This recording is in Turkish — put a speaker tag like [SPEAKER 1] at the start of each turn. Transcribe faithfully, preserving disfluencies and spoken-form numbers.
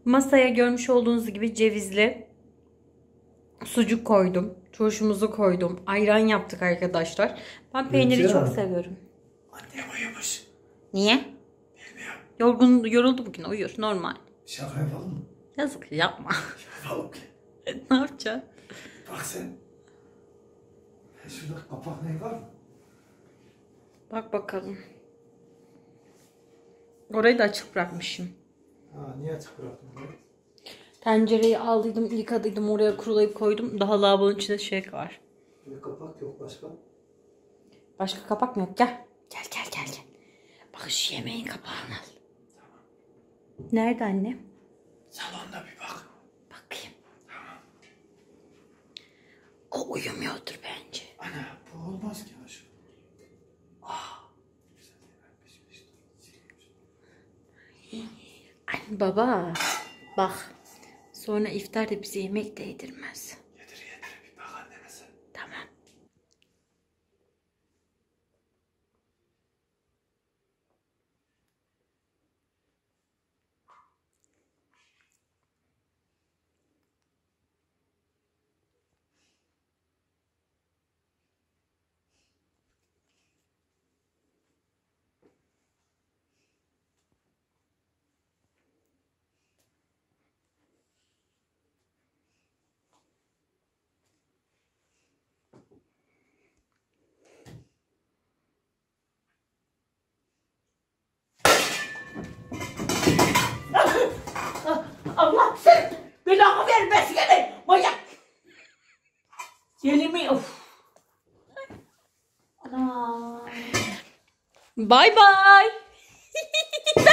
[SPEAKER 1] Masaya görmüş olduğunuz gibi cevizli sucuk koydum. Turşumuzu koydum. Ayran yaptık arkadaşlar. Ben peyniri
[SPEAKER 2] Gülce.
[SPEAKER 1] çok seviyorum.
[SPEAKER 2] Annem uyumuş.
[SPEAKER 1] Niye?
[SPEAKER 2] Bilmiyorum.
[SPEAKER 1] Yorgun, yoruldu bugün, uyuyor normal.
[SPEAKER 2] Şaka yapalım mı?
[SPEAKER 1] Yazık, yapma.
[SPEAKER 2] Yapalım ki.
[SPEAKER 1] Ne yapacaksın?
[SPEAKER 2] Bak sen. Şurada kapak ne var mı?
[SPEAKER 1] Bak bakalım. Orayı da açık bırakmışım.
[SPEAKER 2] Ha, niye açık bıraktın burayı?
[SPEAKER 1] Tencereyi aldıydım, yıkadıydım, oraya kurulayıp koydum. Daha lavabonun içinde şey var.
[SPEAKER 2] Bir kapak yok başka.
[SPEAKER 1] Başka kapak mı yok? Gel. Gel gel gel gel. Bak şu yemeğin kapağını al.
[SPEAKER 2] Tamam.
[SPEAKER 1] Nerede anne?
[SPEAKER 2] Salonda bir bak.
[SPEAKER 1] Bakayım.
[SPEAKER 2] Tamam.
[SPEAKER 1] O uyumuyordur bence.
[SPEAKER 2] Ana bu olmaz ki ya şu. Ah.
[SPEAKER 1] Anne baba. Bak. Sonra iftarda bize yemek de yedirmez.
[SPEAKER 2] Yedir yedir bir bak anneme sen.
[SPEAKER 1] Tamam.
[SPEAKER 3] Allah sen belanı vermesin beni. Manyak. Elimi of. Ana.
[SPEAKER 1] Bye bye.